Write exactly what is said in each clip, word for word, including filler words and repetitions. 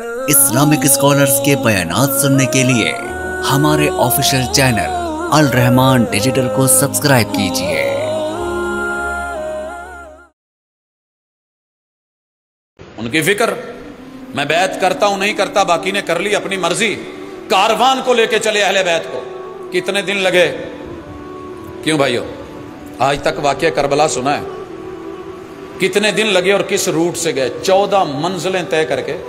Islamic scholars کے بیانات سننے کے لیے ہمارے آفیشیل چینل الرحمان ڈیجیٹل کو سبسکرائب کیجئے۔ ان کی فکر میں بیعت کرتا ہوں نہیں کرتا، باقی نے کر لی اپنی مرضی۔ کاروان کو لے کے چلے اہل بیت کو، کتنے دن لگے؟ کیوں بھائیو؟ آج تک واقعہ کربلا سنا ہے؟ کتنے دن لگے اور کس روٹ سے گئے؟ چودہ منزلیں طے کر کے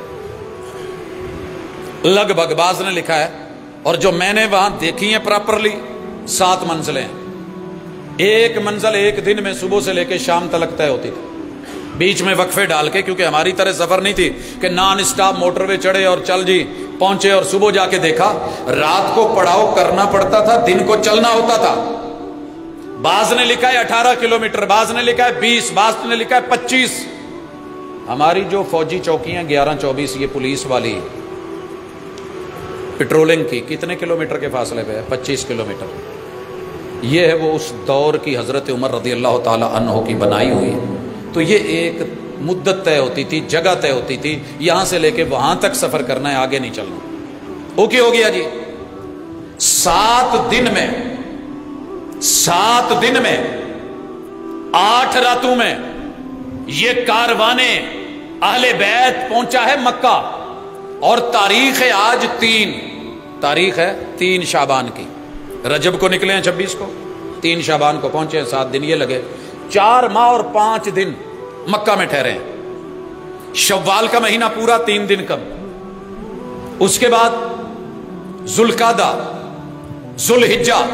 لگ بھگ، بعض نے لکھا ہے اور جو میں نے وہاں دیکھی ہیں پراپرلی، سات منزلیں۔ ایک منزل ایک دن میں صبح سے لے کے شام تک طے ہوتی تھی، بیچ میں وقفے ڈال کے، کیونکہ ہماری طرح سفر نہیں تھی کہ نان اسٹاپ موٹر وے چڑھے اور چل جی پہنچے اور صبح جا کے دیکھا۔ رات کو پڑاؤ کرنا پڑتا تھا، دن کو چلنا ہوتا تھا۔ بعض نے لکھا ہے اٹھارہ کلومیٹر، بعض نے لکھا ہے بیس، بعض نے لکھا ہے پچیس۔ ہماری جو فوجی چوکیاں گیارہ چوبیس، یہ پولیس والی پیٹرولنگ کی، کتنے کلومیٹر کے فاصلے پہ ہے؟ پچیس کلومیٹر۔ یہ ہے وہ اس دور کی حضرت عمر رضی اللہ تعالی عنہ کی بنائی ہوئی۔ تو یہ ایک مدت طے ہوتی تھی، جگہ طے ہوتی تھی، یہاں سے لے کے وہاں تک سفر کرنا ہے، آگے نہیں چلنا۔ اوکے ہو گیا جی؟ سات دن میں سات دن میں آٹھ راتوں میں یہ کاروانے اہل بیت پہنچا ہے مکہ، اور تاریخ ہے آج تین تاریخ ہے تین شعبان کی۔ رجب کو نکلے ہیں چھبیس کو، تین شعبان کو پہنچے ہیں، سات دن یہ لگے، چار ماہ اور پانچ دن مکہ میں ٹھہرے ہیں۔ شوال کا مہینہ پورا تین دن کم، اس کے بعد ذوالقعدہ، ذوالحجہ،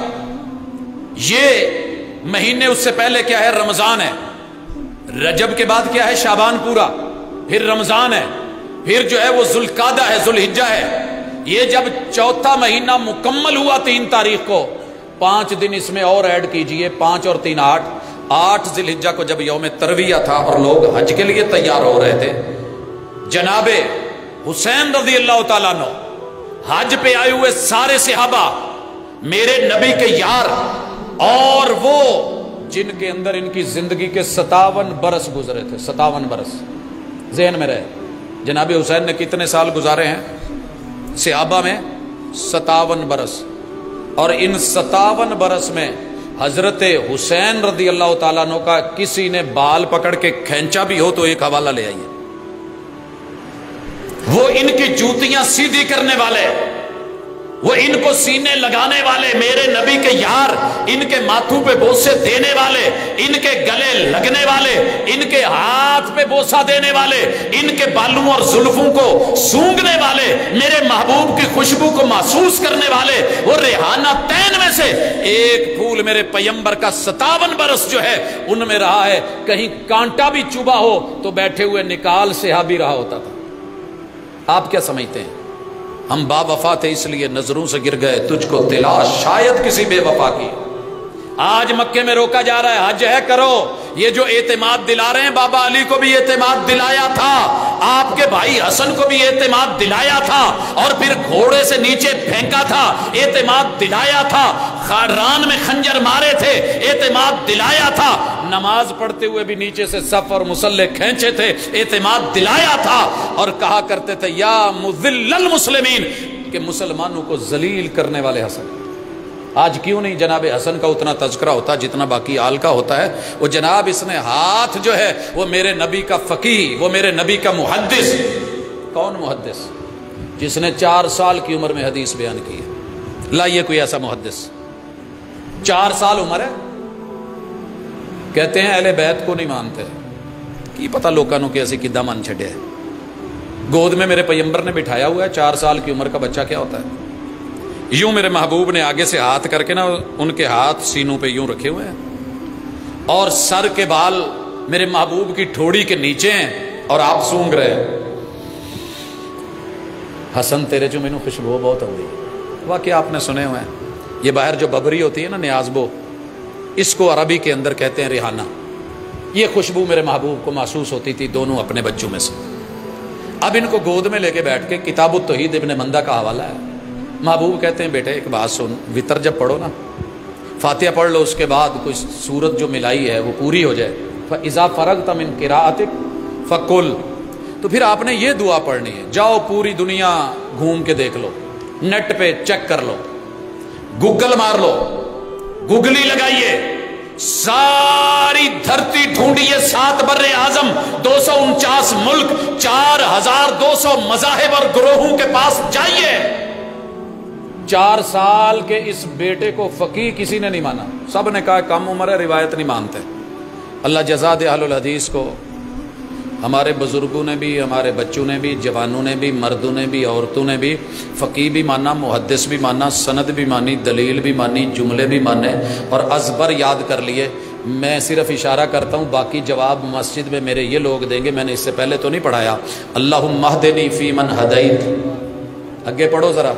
یہ مہینے، اس سے پہلے کیا ہے؟ رمضان ہے۔ رجب کے بعد کیا ہے؟ شعبان پورا، پھر رمضان ہے، پھر جو ہے وہ ذوالقعدہ ہے، ذوالحجہ ہے۔ یہ جب چوتھا مہینہ مکمل ہوا تین تاریخ کو، پانچ دن اس میں اور ایڈ کیجئے، پانچ اور تین آٹھ، آٹھ ذی الحجہ کو جب یوم ترویہ تھا اور لوگ حج کے لیے تیار ہو رہے تھے، جناب حسین رضی اللہ تعالیٰ عنہ، حج پہ آئے ہوئے سارے صحابہ، میرے نبی کے یار، اور وہ جن کے اندر ان کی زندگی کے ستاون برس گزرے تھے، ستاون برس ذہن میں رہے۔ جناب حسین نے کتنے سال گزارے ہیں صحابہ میں؟ ستاون برس۔ اور ان ستاون برس میں حضرت حسین رضی اللہ تعالیٰ عنہ کا کسی نے بال پکڑ کے کھینچا بھی ہو تو ایک حوالہ لے آئیے۔ وہ ان کی جوتیاں سیدھی کرنے والے، وہ ان کو سینے لگانے والے، میرے نبی کے یار، ان کے ماتھوں پہ بوسے دینے والے، ان کے گلے لگنے والے، ان کے ہاتھ پہ بوسہ دینے والے، ان کے بالوں اور زلفوں کو سونگھنے والے، میرے محبوب کی خوشبو کو محسوس کرنے والے، وہ ریحانہ تین میں سے ایک پھول میرے پیمبر کا ستاون برس جو ہے ان میں رہا ہے۔ کہیں کانٹا بھی چبھا ہو تو بیٹھے ہوئے نکال صحابی رہا ہوتا تھا۔ آپ کیا سمجھتے ہیں؟ ہم با وفا تھے اس لیے نظروں سے گر گئے، تجھ کو تلاش شاید کسی بے وفا کی۔ آج مکے میں روکا جا رہا ہے، حج ہے کرو۔ یہ جو اعتماد دلا رہے ہیں، بابا علی کو بھی اعتماد دلایا تھا، آپ کے بھائی حسن کو بھی اعتماد دلایا تھا، اور پھر گھوڑے سے نیچے پھینکا تھا، اعتماد دلایا تھا، ران میں خنجر مارے تھے، اعتماد دلایا تھا، نماز پڑھتے ہوئے بھی نیچے سے صف اور مصلے کھینچے تھے، اعتماد دلایا تھا، اور کہا کرتے تھے یا مذل المسلمین، کہ مسلمانوں کو ذلیل کرنے والے حسن۔ آج کیوں نہیں جناب حسن کا اتنا تذکرہ ہوتا جتنا باقی آل کا ہوتا ہے؟ وہ جناب اس نے ہاتھ جو ہے وہ میرے نبی کا فقیہ، وہ میرے نبی کا محدث۔ کون محدث؟ جس نے چار سال کی عمر میں حدیث بیان کی ہے۔ لائیے کوئی ایسا محدث، چار سال عمر ہے، کہتے ہیں اہل بیت کو نہیں مانتے، کی پتہ لوکانوں کی ایسی کدہ من چھڑے ہے۔ گود میں میرے پیمبر نے بٹھایا ہوا ہے، چار سال کی عمر کا بچہ کیا ہوتا ہے؟ یوں میرے محبوب نے آگے سے ہاتھ کر کے نا، ان کے ہاتھ سینوں پہ یوں رکھے ہوئے ہیں، اور سر کے بال میرے محبوب کی ٹھوڑی کے نیچے ہیں، اور آپ سونگ رہے ہیں۔ حسن تیرے جو مینوں خوشبو بہت آتی ہے۔ واقعہ آپ نے سنے ہوئے ہیں، یہ باہر جو ببری ہوتی ہے نا، نیازبو، اس کو عربی کے اندر کہتے ہیں ریحانہ۔ یہ خوشبو میرے محبوب کو محسوس ہوتی تھی دونوں اپنے بچوں میں سے۔ اب ان کو گود میں لے کے بیٹھ کے کتاب التوحید ابن مندہ کا حوالہ ہے، محبوب کہتے ہیں بیٹے ایک بات سن، وطر جب پڑھو نا، فاتحہ پڑھ لو، اس کے بعد کوئی سورت جو ملائی ہے وہ پوری ہو جائے، فَإِذَا فَرَغْتَ مِنْ قِرَاءَتِكَ فَقُلْ تو پھر آپ نے یہ دعا پڑھنی ہے. جاؤ پوری دنیا گھوم کے دیکھ لو, نیٹ پہ چیک کر لو, گوگل مار لو, گوگلی لگائیے, ساری دھرتی ڈھونڈیے, سات بر اعظم, دو سو انچاس ملک, چار ہزار دو سو مذاہب اور گروہوں کے پاس جائیے. چار سال کے اس بیٹے کو فقیہ کسی نے نہیں مانا, سب نے کہا کم عمر ہے, روایت نہیں مانتے. اللہ جزا دے اہل الحدیث کو. ہمارے بزرگوں نے بھی, ہمارے بچوں نے بھی, جوانوں نے بھی, مردوں نے بھی, عورتوں نے بھی فقیہ بھی مانا, محدث بھی مانا, سند بھی مانی, دلیل بھی مانی, جملے بھی مانے اور ازبر یاد کر لیے. میں صرف اشارہ کرتا ہوں, باقی جواب مسجد میں میرے یہ لوگ دیں گے, میں نے اس سے پہلے تو نہیں پڑھایا. اللہم اہدنی فی من ہدیت, آگے پڑھو ذرا,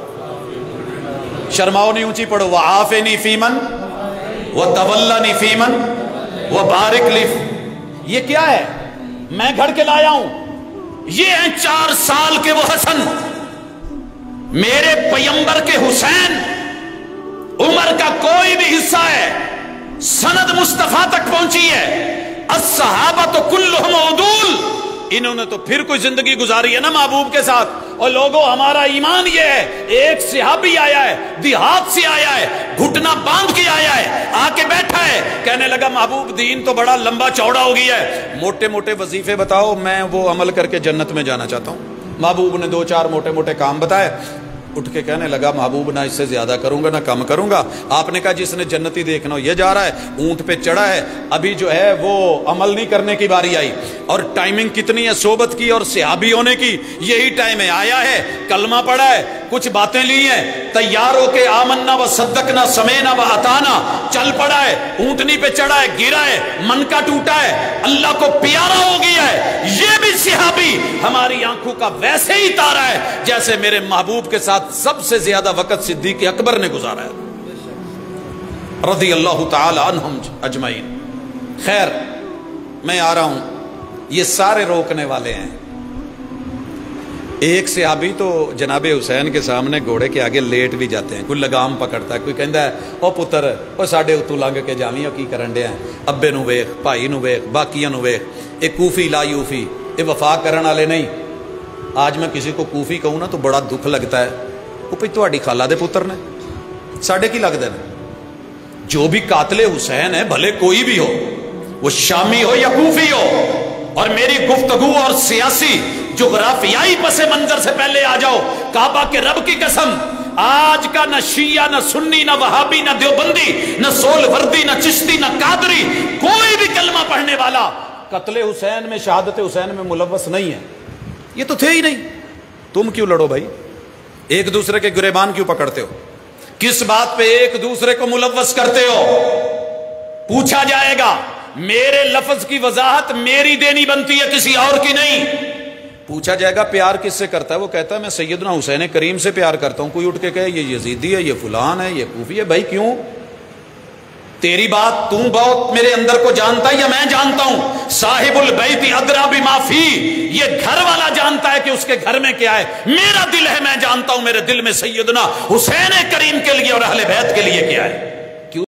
شرماؤ نہیں, اونچی پڑھو. وعافنی فی من وتولنی فی من وبارک لی. یہ کیا ہے میں گھڑ کے لایا ہوں؟ یہ ہیں چار سال کے وہ حسن, میرے پیمبر کے حسین. عمر کا کوئی بھی حصہ ہے, سند مصطفیٰ تک پہنچی ہے. الصحابہ تو کلہم عدول, انہوں نے تو پھر کوئی زندگی گزاری ہے نا محبوب کے ساتھ. اور لوگوں ہمارا ایمان یہ ہے, ایک صحابی آیا ہے, دیہات سے آیا ہے, گھٹنا باندھ کے آیا ہے, آ کے بیٹھا ہے, کہنے لگا محبوب دین تو بڑا لمبا چوڑا ہو گیا ہے, موٹے موٹے وظیفے بتاؤ, میں وہ عمل کر کے جنت میں جانا چاہتا ہوں. محبوب نے دو چار موٹے موٹے کام بتائے, اٹھ کے کہنے لگا محبوب نہ اس سے زیادہ کروں گا نہ کم کروں گا. آپ نے کہا جس نے جنتی دیکھنا ہو یہ جا رہا ہے, اونٹ پہ چڑھا ہے, ابھی جو ہے وہ عمل نہیں کرنے کی باری آئی. اور ٹائمنگ کتنی ہے صحبت کی اور صحابی ہونے کی, یہی ٹائم ہے. آیا ہے, کلمہ پڑھا ہے, کچھ باتیں لی ہیں, تیار ہو کے آمنا و صدقنا سمینا و اطانا, چل پڑا ہے, اونٹنی پہ چڑھا ہے, گرا ہے, من کا ٹوٹا ہے, اللہ کو پیارا ہو گیا ہے. یہ بھی صحابی ہماری آنکھوں کا ویسے ہی تارا ہے جیسے میرے محبوب کے ساتھ سب سے زیادہ وقت صدیق اکبر نے گزارا ہے رضی اللہ تعالی عنہم اجمعین. خیر میں آ رہا ہوں, یہ سارے روکنے والے ہیں. ایک صحابی تو جناب حسین کے سامنے گھوڑے کے آگے لیٹ بھی جاتے ہیں, کوئی لگام پکڑتا ہے, کوئی کہندا ہے او پتر او ساڈے اتوں لنگ کے جاویں او کی کرن ڈیا, ابے نو ویکھ, بھائی نو ویکھ, باقیاں نو ویکھ, اے کوفی لا یوفی, اے وفا کرن والے نہیں. آج میں کسی کو کوفی کہوں نا تو بڑا دکھ لگتا ہے, وہ پھر تہاڈی خالہ دے پتر نے, ساڈے کی لگدے نے. جو بھی قاتل حسین ہے بھلے کوئی بھی ہو, وہ شامی ہو یا کوفی ہو, اور میری گفتگو اور سیاسی جغرافیائی پس منظر سے پہلے آ جاؤ. کعبہ کے رب کی قسم, آج کا نہ شیعہ نہ سنی نہ وہابی نہ دیوبندی نہ سول وردی نہ چشتی نہ قادری, کوئی بھی کلمہ پڑھنے والا قتل حسین میں, شہادت حسین میں ملوث نہیں ہے. یہ تو تھے ہی نہیں. تم کیوں لڑو بھائی, ایک دوسرے کے گریبان کیوں پکڑتے ہو, کس بات پہ ایک دوسرے کو ملوث کرتے ہو؟ پوچھا جائے گا. میرے لفظ کی وضاحت میری دینی بنتی ہے, کسی اور کی نہیں. پوچھا جائے گا پیار کس سے کرتا ہے, وہ کہتا ہے میں سیدنا حسین کریم سے پیار کرتا ہوں. کوئی اٹھ کے کہے یہ یزیدی ہے, یہ فلان ہے, یہ کوفی ہے. بھائی کیوں؟ تیری بات تو بہت میرے اندر کو جانتا ہے یا میں جانتا ہوں؟ صاحب البیت ادرا بما فی, یہ گھر والا جانتا ہے کہ اس کے گھر میں کیا ہے. میرا دل ہے, میں جانتا ہوں میرے دل میں سیدنا حسین کریم کے لیے اور اہل بیت کے لیے کیا ہے.